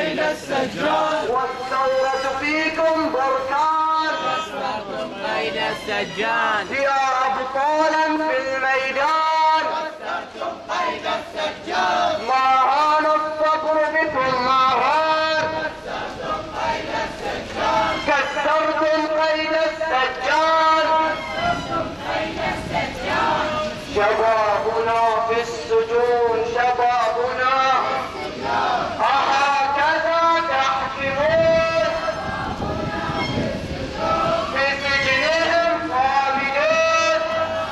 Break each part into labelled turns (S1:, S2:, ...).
S1: قيد السجان
S2: والثورة فيكم بركان
S1: كسرتم قيد السجان
S2: يا أبطالا في الميدان
S1: كسرتم قيد السجان
S2: ما هان الصبر بكم ما هان
S1: كسرتم قيد السجان
S2: كسرتم قيد السجان شبابنا في السجون شبابنا أهكذا تحكمون في سجنهم خالدون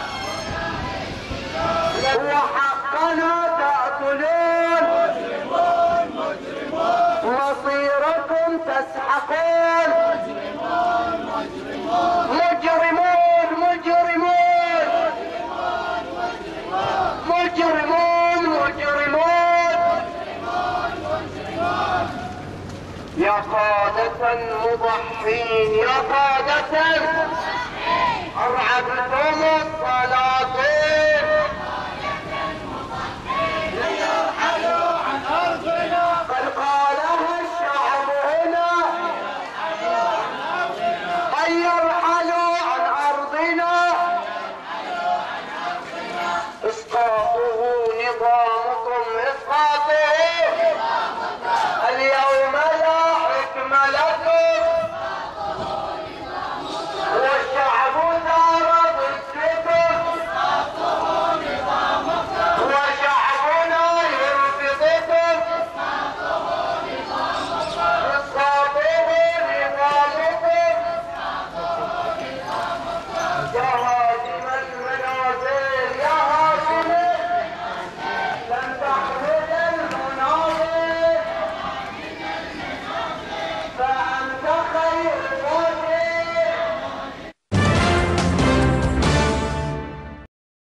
S2: وحقنا تأكلون مصيركم تسحقون مجرمون يا قادة مضحين يا قادة أرعبتم